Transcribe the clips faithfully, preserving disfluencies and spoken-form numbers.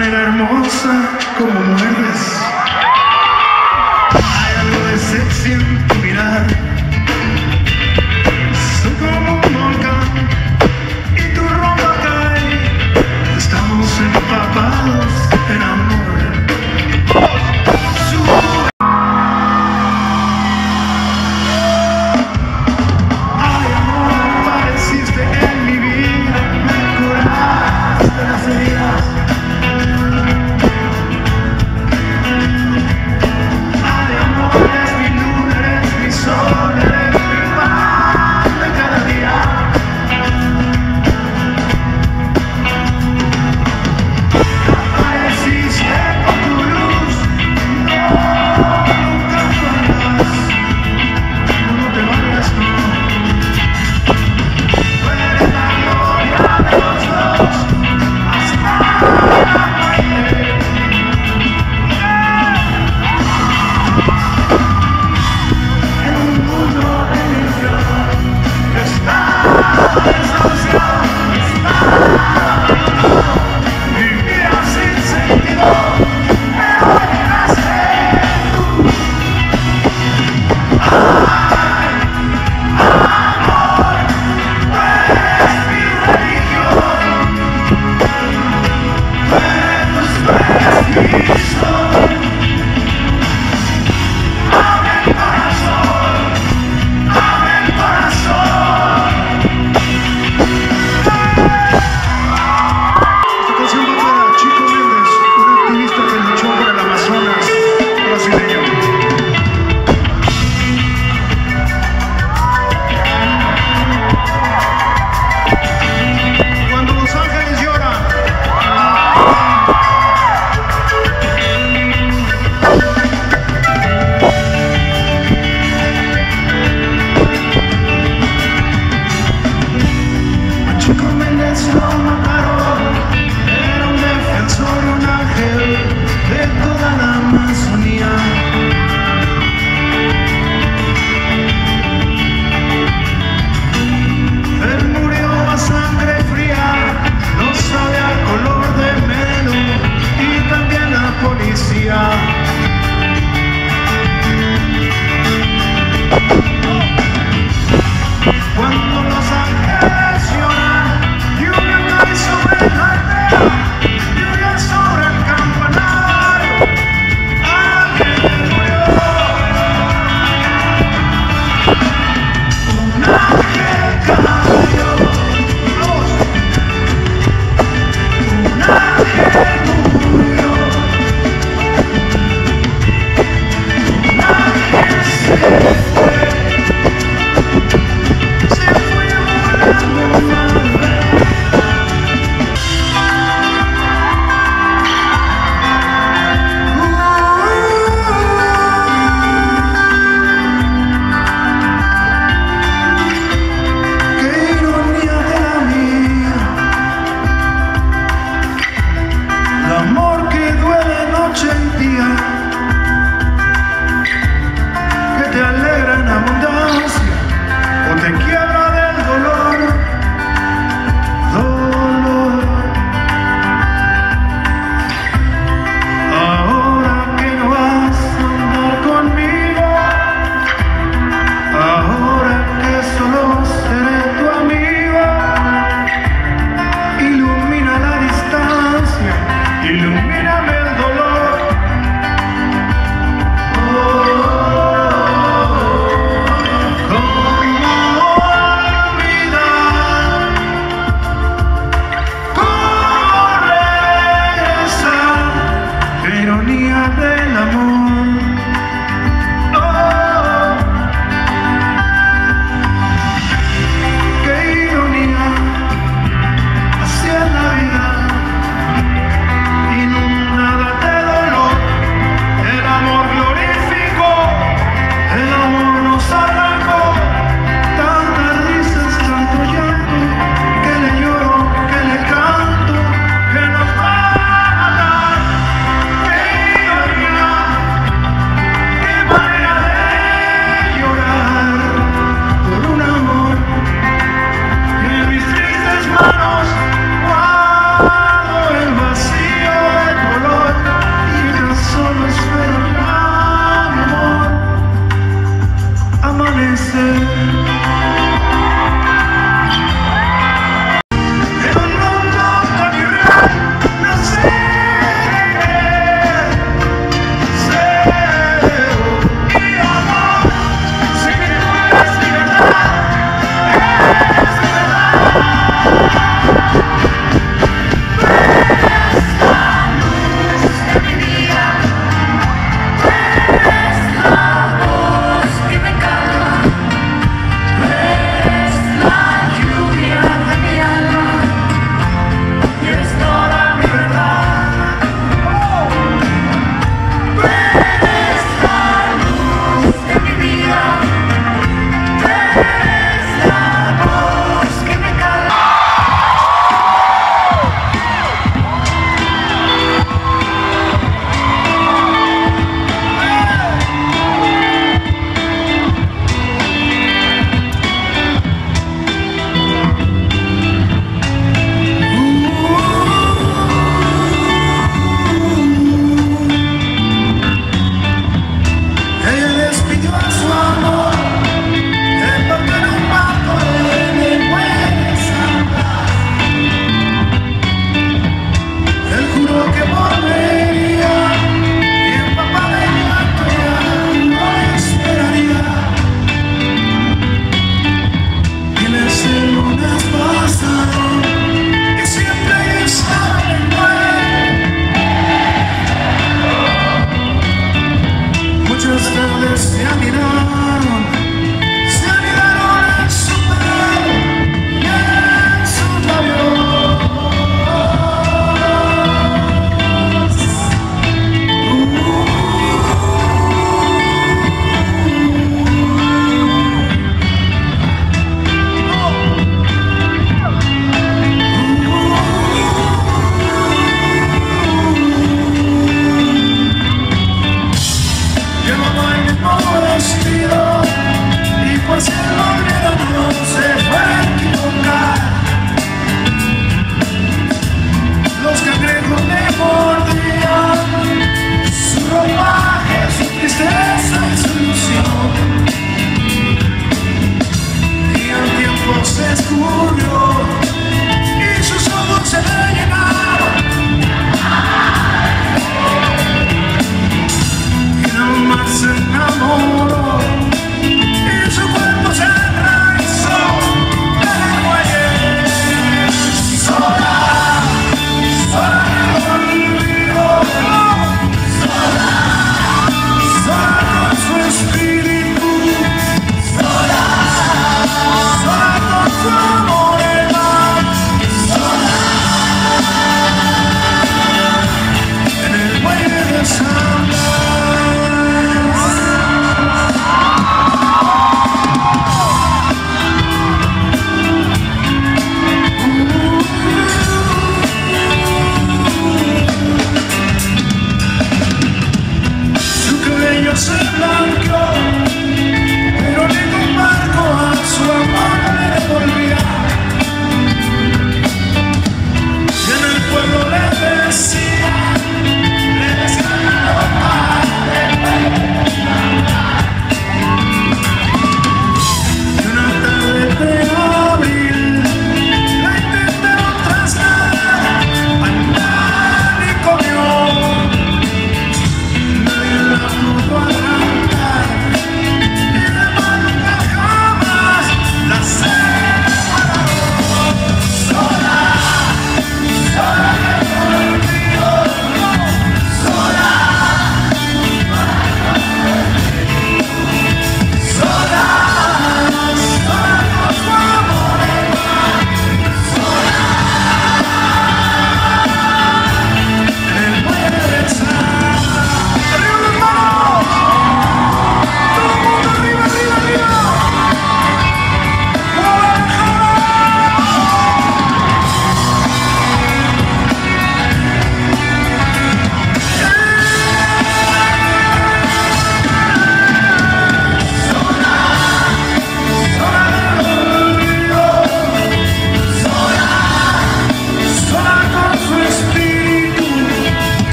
manera hermosa como muerdes. Hay algo de sexy en tu mirar. Soy como un volcán y tu ropa cae. Estamos empapados en amor. Ay, amor, apareciste en mi vida, me curaste las heridas. Ay, amor, eres mi luna, eres mi sol, eres mi pan de cada día. Apareciste con tu luz, no, nunca fallas, no te vayas, no. Tú eres la gloria de los dos, hasta la muerte. En un mundo de ilusión, está desahuciado, está abandonado, vivía sin sentido, pero llegaste tú. Ay, amor, tú eres mi religión, tú eres mi sol. Abre el corazón, abre el corazón. Esta canción va para Chico Méndez, un activista que luchó por el Amazonas brasileño. Cuando los ángeles lloran. A Chico Méndez lo mataron, era un defensor, un ángel de toda la Amazonía. Él murió a sangre fría, no sabía color de pelo y también la policía. Cuando los ángeles lloran, lluvia cae sobre la aldea, lluvia sobre el campanario, alguien murió. Un ángel cayó, un ángel murió, un ángel se fue. volvería y el papá de llanto ya no esperaría. Y las lunas pasaron y siempre estaban en pie. Muchas tardes se miraron, se miraron en su pelo y en sus labios.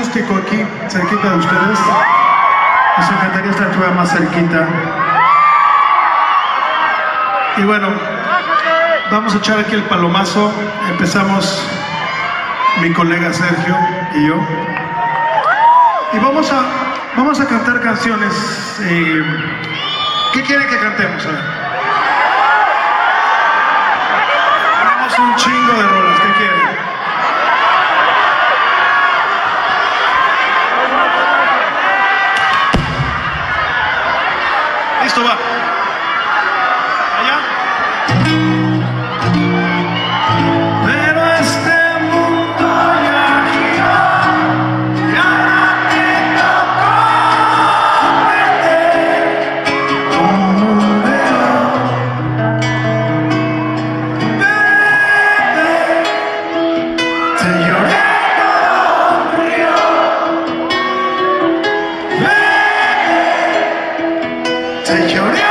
acústico aquí, cerquita de ustedes. Nos encantaría estar todavía más cerquita. Y bueno, vamos a echar aquí el palomazo. Empezamos mi colega Sergio y yo. Y vamos a, vamos a cantar canciones. Eh, ¿Qué quieren que cantemos? A ver. Tenemos un chingo de rolas. ¿Qué quieren? Listo, va. Allá. Pero este mundo ya giró y ahora te tocó aprender como un león. Bebé, te lloré todo un río. Bebé, te lloré.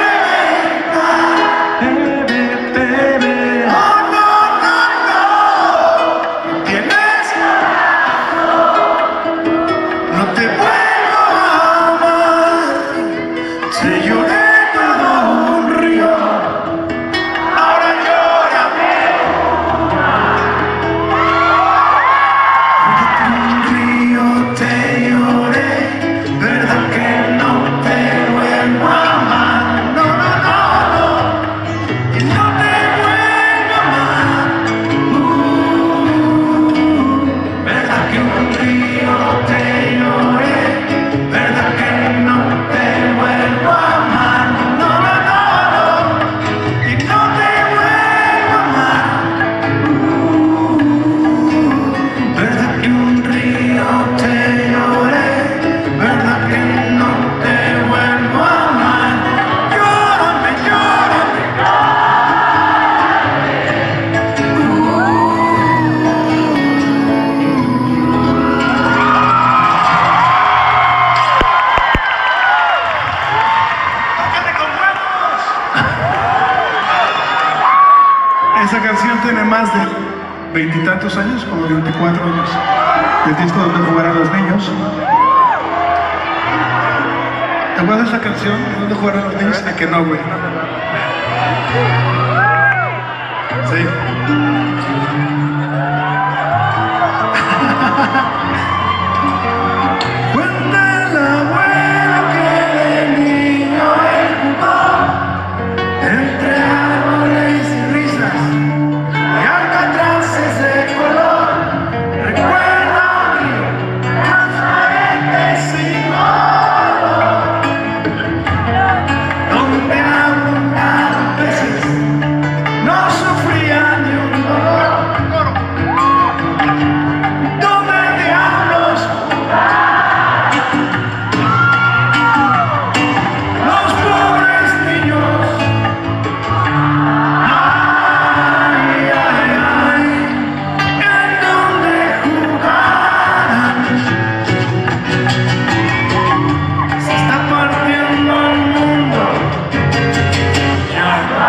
Esa canción tiene más de veintitantos años, como veinticuatro años. El disco donde jugarán los niños. ¿Te acuerdas de esa canción? ¿De dónde jugarán los niños? De que no, güey. Sí. Cuenta el abuelo que de niño él jugó entre árboles y risas y alcatraces de color. Recuerda un río transparente sin olor, donde abundaban peces, no sufrían ni un dolor, donde diablos los pobres niños. Ay, ay, ay, en donde jugaran. Se está partiendo el mundo. Ya va.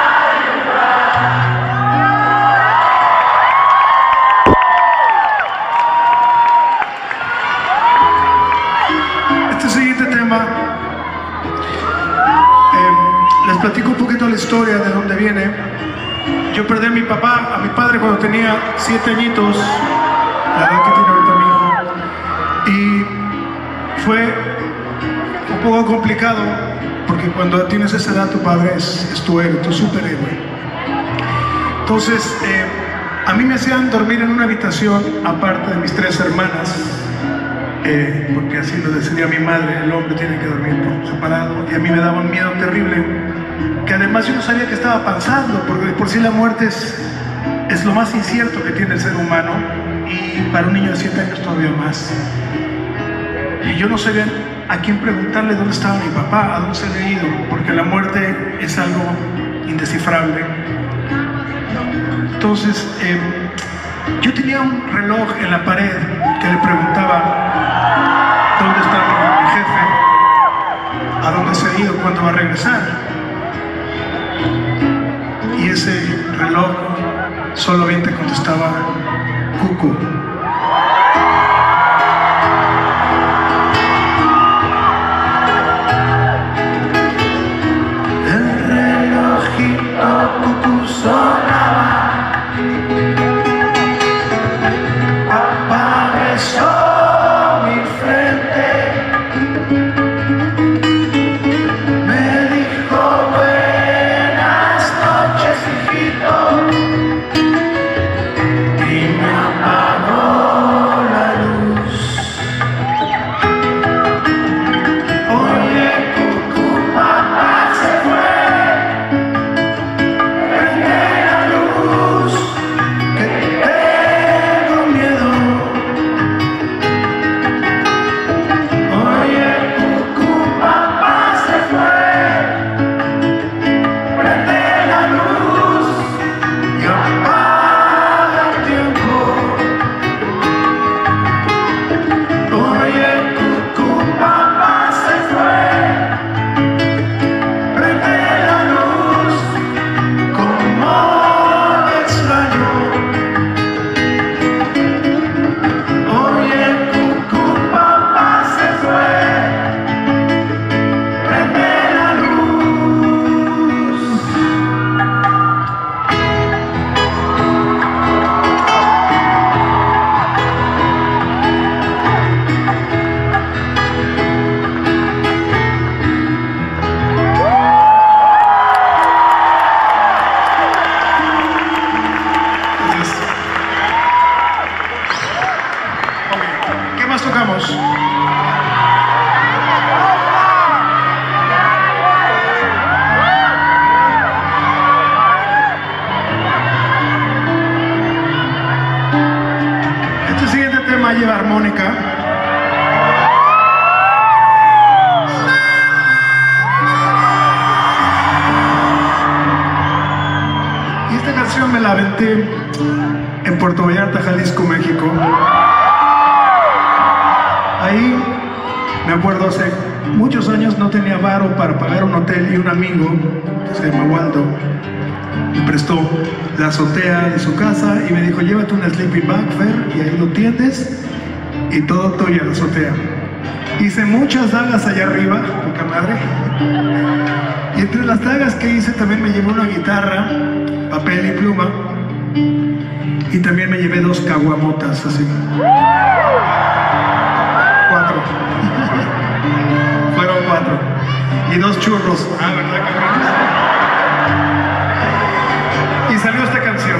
Este siguiente tema, eh, les platico un poquito la historia de dónde viene. Yo perdí a mi papá, a mi padre cuando tenía siete añitos, la edad que tiene ahorita mi hijo, y fue un poco complicado porque cuando tienes esa edad tu padre es, es tu héroe, tu superhéroe. Entonces, eh, a mí me hacían dormir en una habitación aparte de mis tres hermanas. Eh, porque así lo decidía mi madre, el hombre tiene que dormir por separado, y a mí me daba un miedo terrible, que además yo no sabía qué estaba pasando, porque de por sí la muerte es, es lo más incierto que tiene el ser humano, y para un niño de siete años todavía más. Y yo no sabía a quién preguntarle dónde estaba mi papá, a dónde se había ido, porque la muerte es algo indescifrable. Entonces, eh, yo tenía un reloj en la pared que le preguntaba dónde está mi jefe, a dónde se ha ido, cuándo va a regresar. Y ese reloj solamente contestaba cucu. restaurante en Puerto Vallarta, Jalisco, México. Ahí, me acuerdo, hace muchos años no tenía varo para pagar un hotel y un amigo, que se llama Waldo, me prestó la azotea de su casa y me dijo, llévate un sleeping bag, Fer, y ahí lo tiendes y todo tuyo a la azotea. Hice muchas dagas allá arriba, poca madre. Y entre las dagas que hice también me llevé una guitarra, papel y pluma. Y también me llevé dos caguamotas, así. Cuatro. Fueron cuatro. Y dos churros. Ah, ¿verdad, cabrón? Y salió esta canción.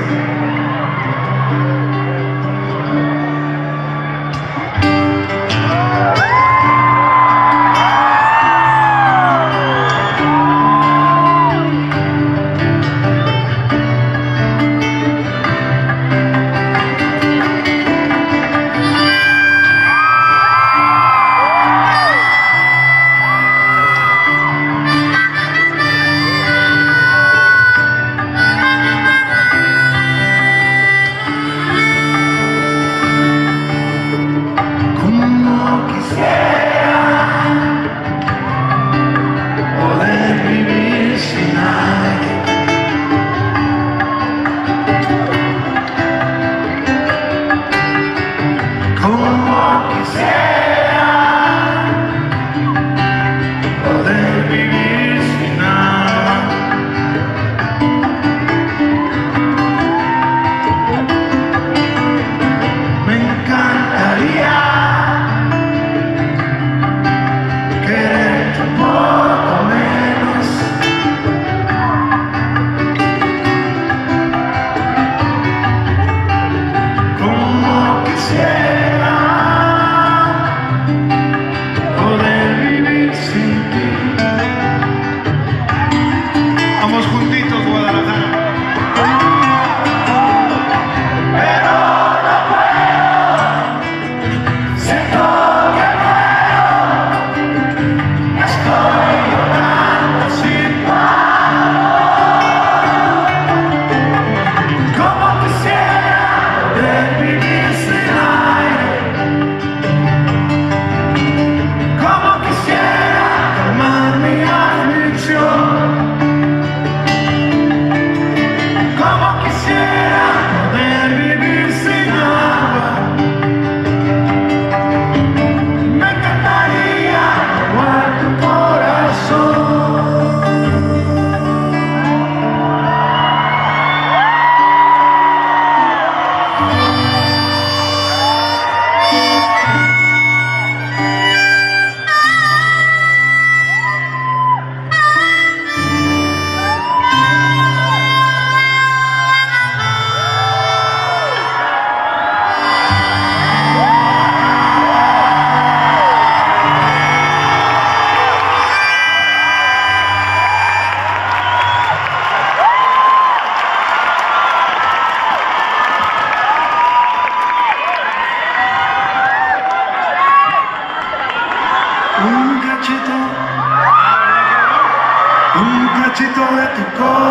Un cachito de tu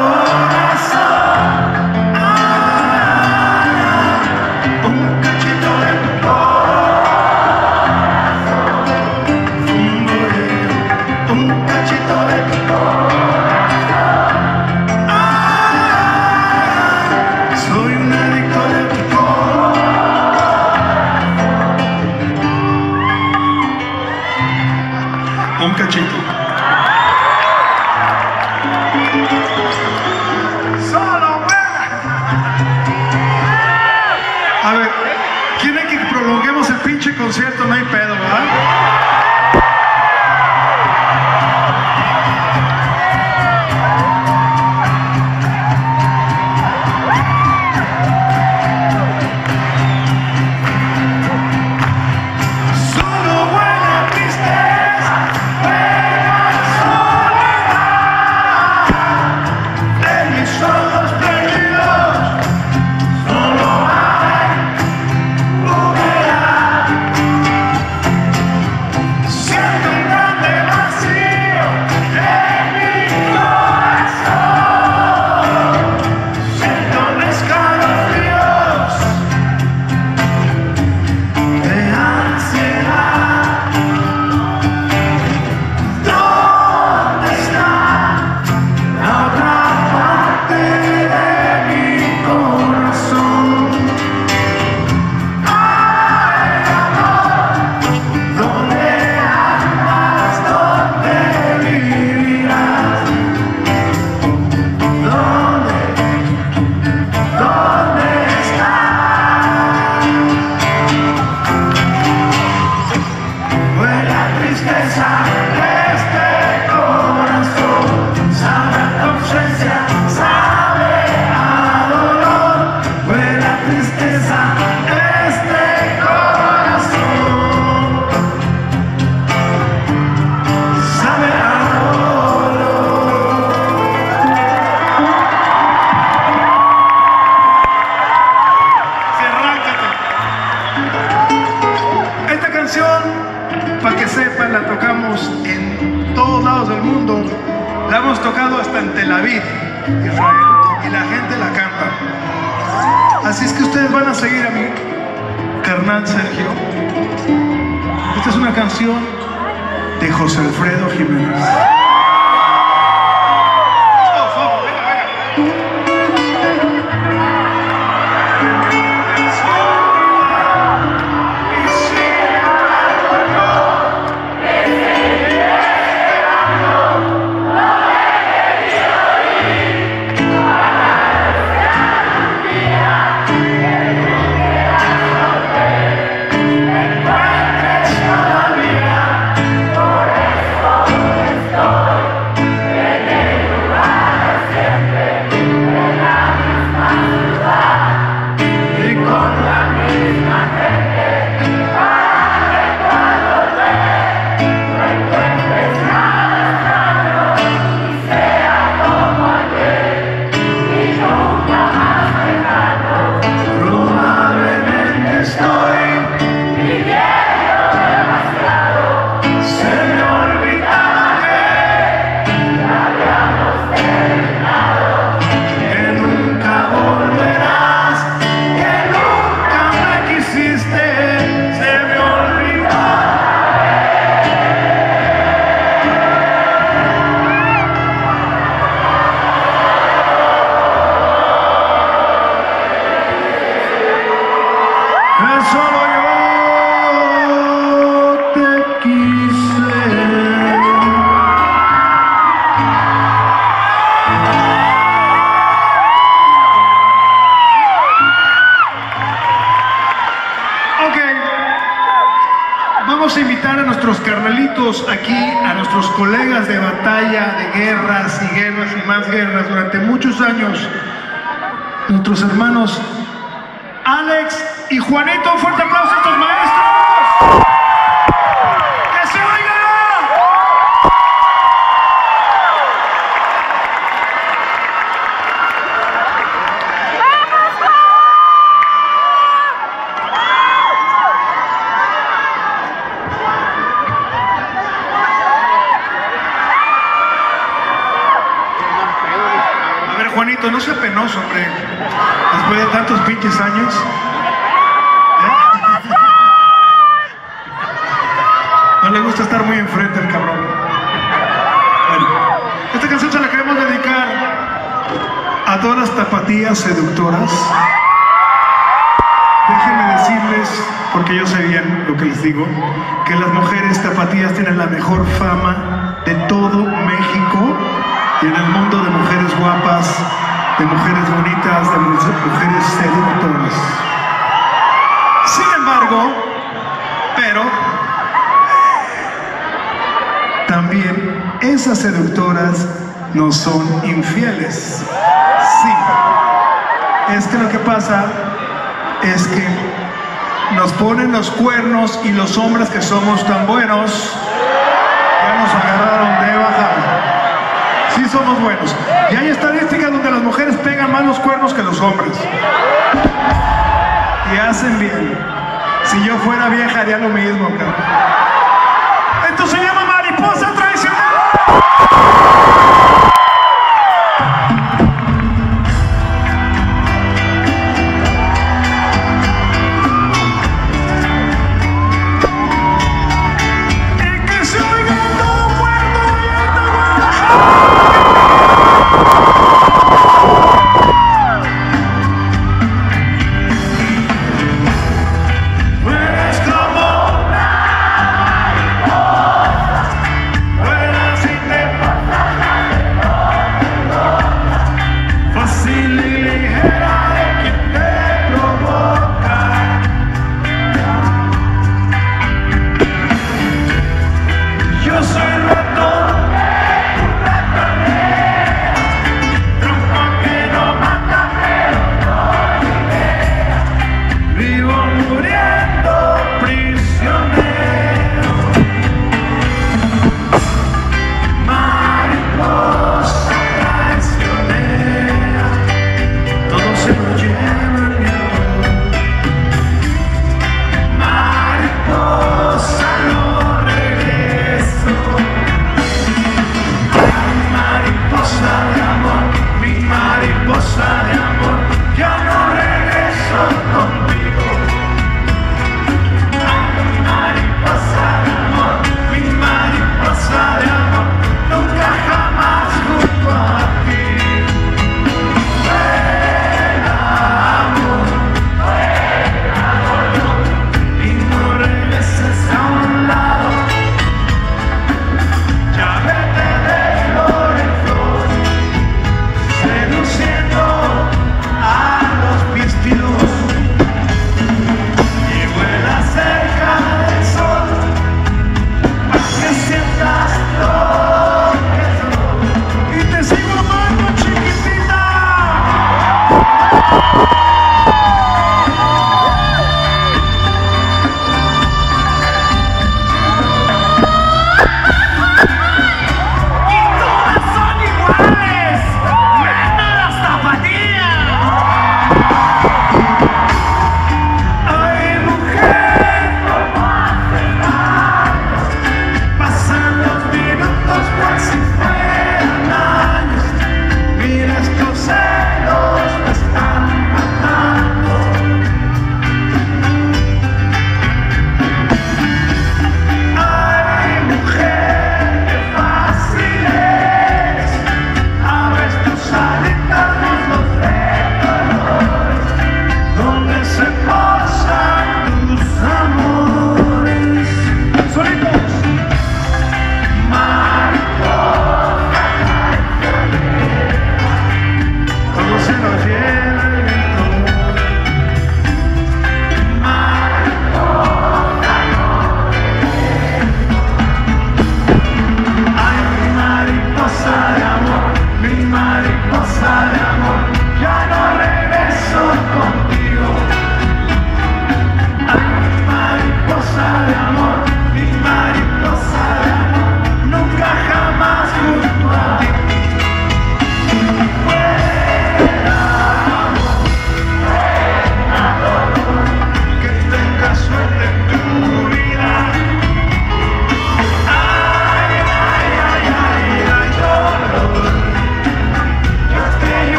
corazón, ah, un cachito de tu corazón, un bolero, un cachito de tu corazón, ah, soy un adicto de tu corazón. Un cachito. A ver, ¿quieren que prolonguemos el pinche concierto? No hay pedo, ¿verdad? tristeza, este corazón sabe a tu ausencia, sabe a dolor. Huele a tristeza, este corazón sabe a dolor. Se arráncate. Esta canción, para que sepan, la tocamos en todos lados del mundo. La hemos tocado hasta en Tel Aviv, Israel, y la gente la canta. Así es que ustedes van a seguir a mi carnal Sergio. Esta es una canción de José Alfredo Jiménez. Vamos, vamos, venga, venga. Solo yo te quise. Ok, vamos a invitar a nuestros carnalitos aquí, a nuestros colegas de batalla, de guerras y guerras y más guerras durante muchos años, nuestros hermanos Alex y Juanito. Un fuerte aplauso a estos maestros. ¡Que se oiga! A ver, Juanito, no sea penoso, hombre. Después de tantos pinches años. No le gusta estar muy enfrente el cabrón. Bueno, esta canción se la queremos dedicar a todas las tapatías seductoras. Déjenme decirles, porque yo sé bien lo que les digo, que las mujeres tapatías tienen la mejor fama de todo México y en el mundo de mujeres guapas, de mujeres bonitas, de mujeres seductoras. Sin embargo, pero también esas seductoras no son infieles. Sí, es que lo que pasa es que nos ponen los cuernos y los hombres que somos tan buenos ya nos agarraron de bajada. Sí somos buenos. Y hay estadísticas donde las mujeres pegan más los cuernos que los hombres. Y hacen bien. Si yo fuera vieja haría lo mismo, cabrón. Esto se llama mariposa traicionera. Vuelas sin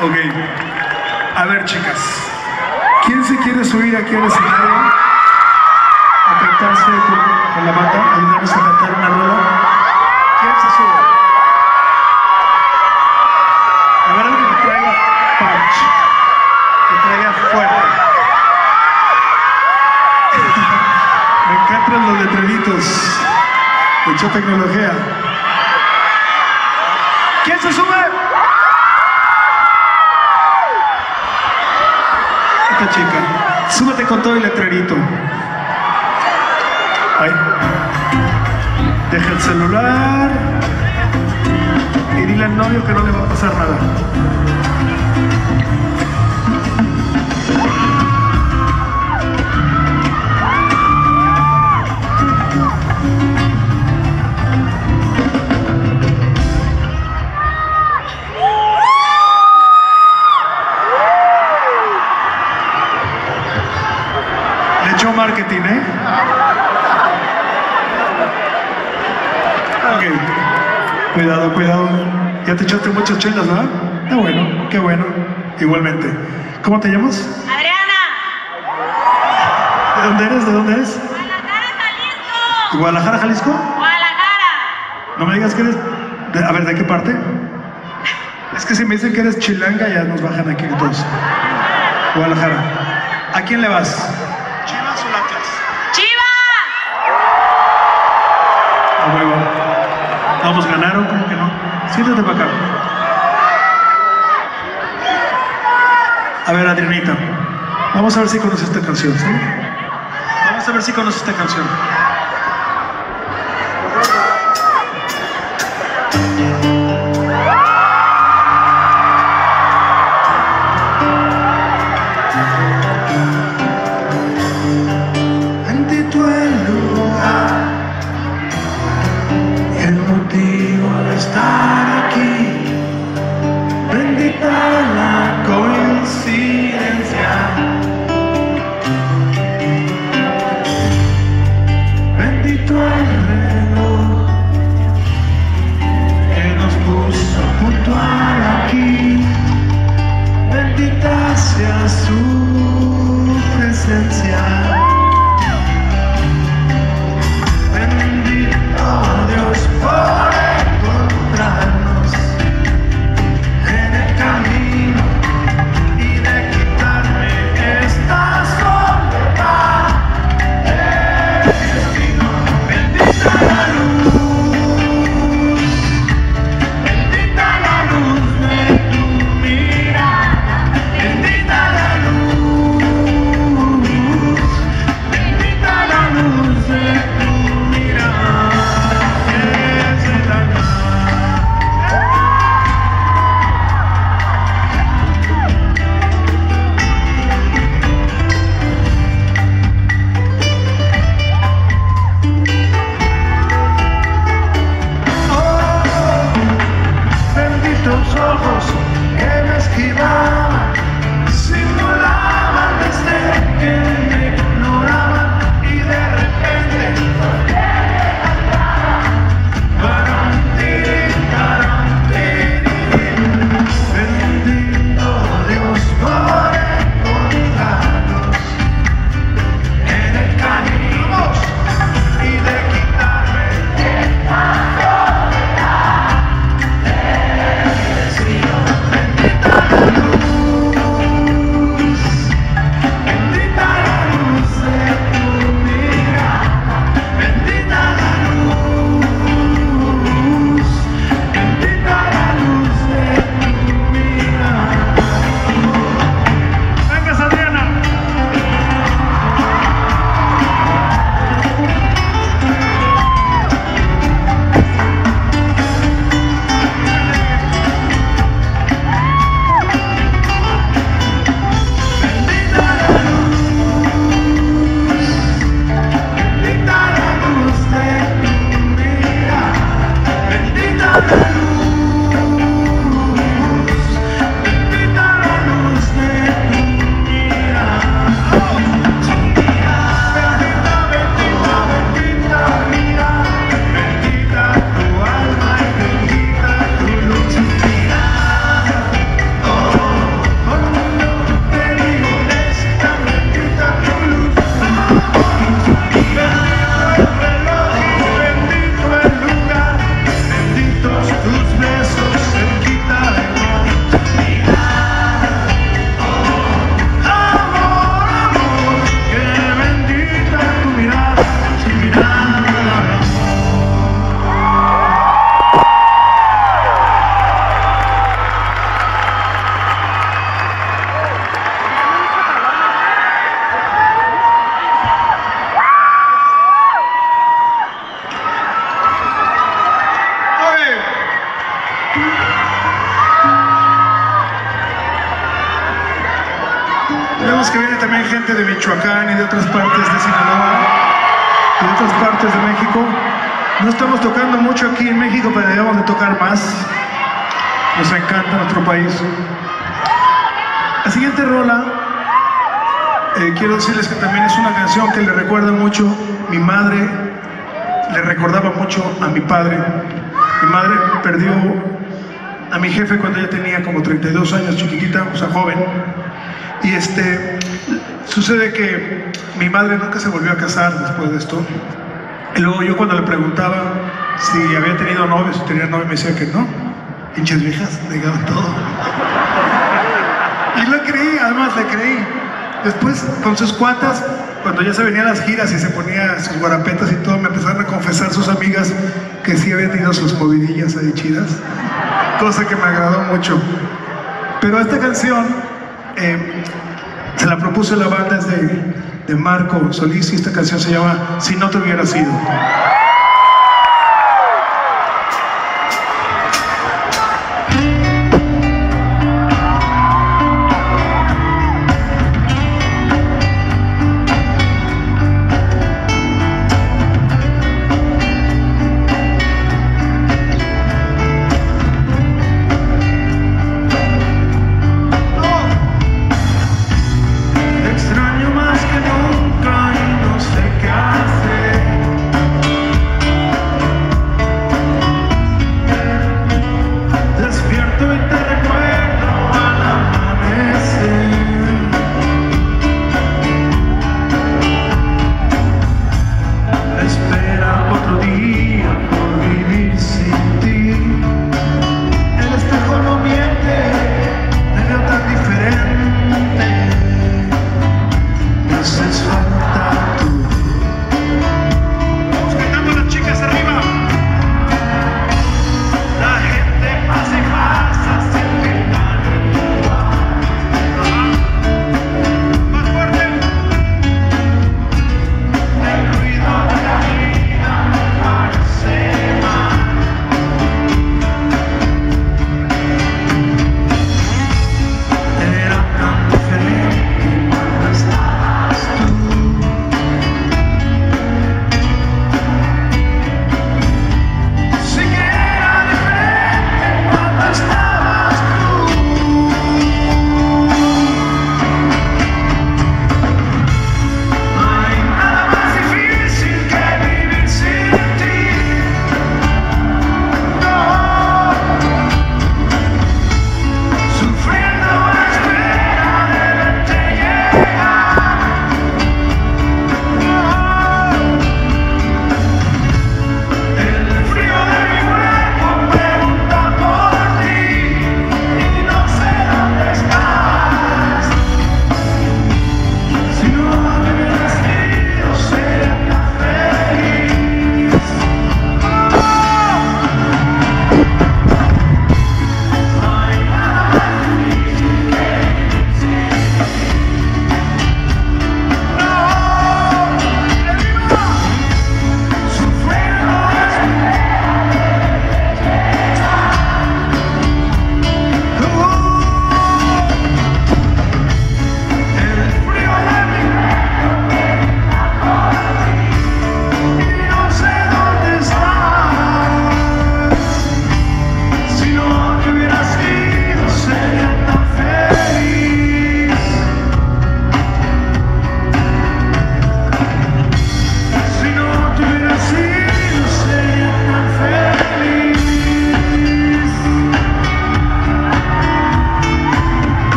Ok. A ver, chicas. ¿Quién se quiere subir aquí al escenario a cantarse con, con la banda? Ayudarnos a cantar una rola. ¿Quién se sube? A ver, alguien que traiga punch. Que traiga fuerte. Me encantan los letreritos. Mucha tecnología. ¿Quién se sube? Esta chica. Súbete con todo el letrerito. Ahí. Deja el celular. Y dile al novio que no le va a pasar nada. Marketing, ¿eh? Ok. Cuidado, cuidado. Ya te echaste muchas chelas, ¿verdad? Qué bueno, qué bueno. Igualmente. ¿Cómo te llamas? Adriana. ¿De dónde eres? ¿De dónde eres? Guadalajara, Jalisco. ¿Guadalajara, Jalisco? Guadalajara. No me digas que eres... de- a ver, ¿de qué parte? Es que si me dicen que eres chilanga, ya nos bajan aquí todos. Guadalajara. ¿A quién le vas? ¿Chivas o Atlas? Chivas. A huevo. Vamos, ganaron, ¿cómo que no? Siéntate para acá. A ver, Adrianita. Vamos a ver si conoces esta canción, ¿sí? Vamos a ver si conoces esta canción. Bendito el lugar y el motivo de estar aquí. Bendita la coincidencia. Bendito el reloj que nos puso puntual aquí. Bendita sea su presencia. Dios por encontrarnos en el camino y de Sabemos que viene también gente de Michoacán y de otras partes de Sinaloa y de otras partes de México. No estamos tocando mucho aquí en México, pero debemos de tocar más. Nos encanta nuestro país. La siguiente rola, eh, quiero decirles que también es una canción que le recuerda mucho. Mi madre le recordaba mucho a mi padre. Mi madre perdió a mi jefe cuando ella tenía como treinta y dos años, chiquitita, o sea, joven. Y este, sucede que mi madre nunca se volvió a casar después de esto. Y luego yo cuando le preguntaba si había tenido novio, si tenía novio, me decía que no. Pinches viejas, negaban todo. Y le creí, además le creí. Después, con sus cuatas, cuando ya se venían las giras y se ponía sus guarapetas y todo, me empezaron a confesar sus amigas que sí había tenido sus movidillas ahí chidas. Cosa que me agradó mucho. Pero esta canción eh, se la propuso la banda, es de, de Marco Solís, y esta canción se llama Si no te hubiera sido. Extraño más que nunca y no sé qué hacer.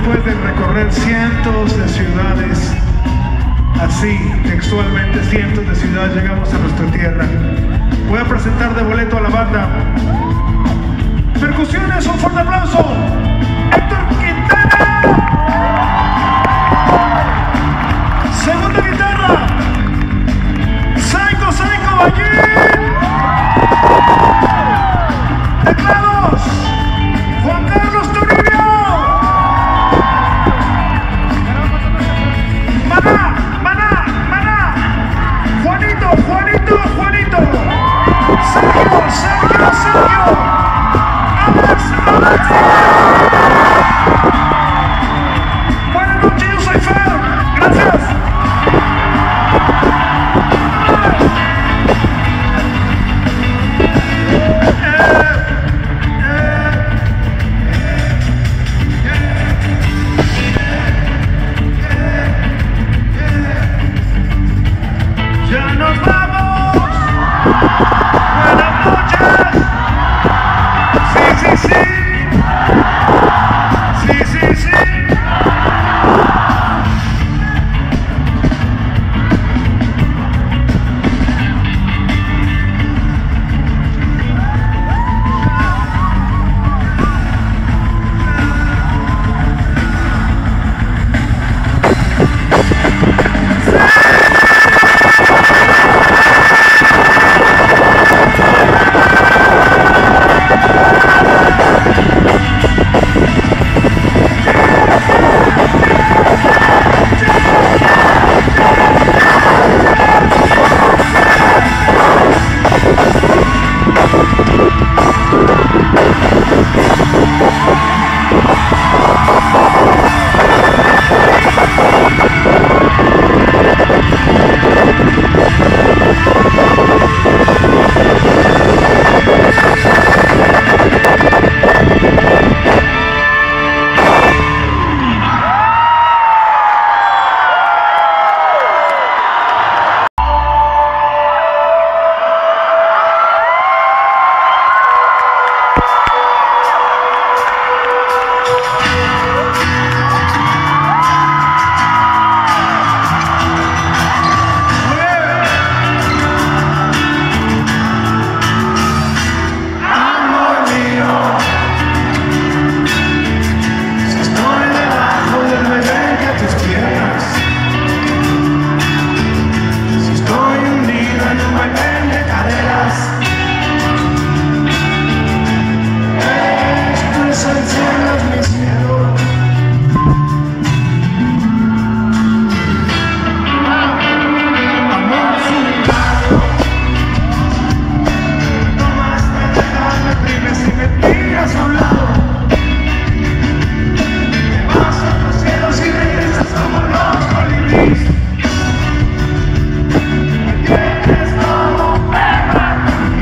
después de recorrer cientos de ciudades, así textualmente cientos de ciudades, llegamos a nuestra tierra. Voy a presentar de boleto a la banda. Percusiones, un fuerte aplauso. Héctor Quintana. Segunda guitarra, Psycho Psycho Ballín. Teclados, Juan Carlos Toribio. Maná, Maná, Maná. Juanito, Juanito, Juanito. Sergio, Sergio, Sergio. Alex, Alex. Buenas noches, yo soy Fer. Gracias. Ya nos vamos. Buenas noches. Sí, sí, sí. Sí, sí, sí.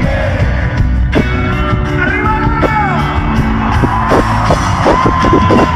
¡Arriba!